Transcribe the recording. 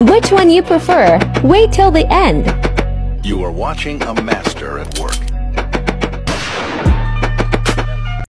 Which one you prefer? Wait till the end. You are watching a master at work.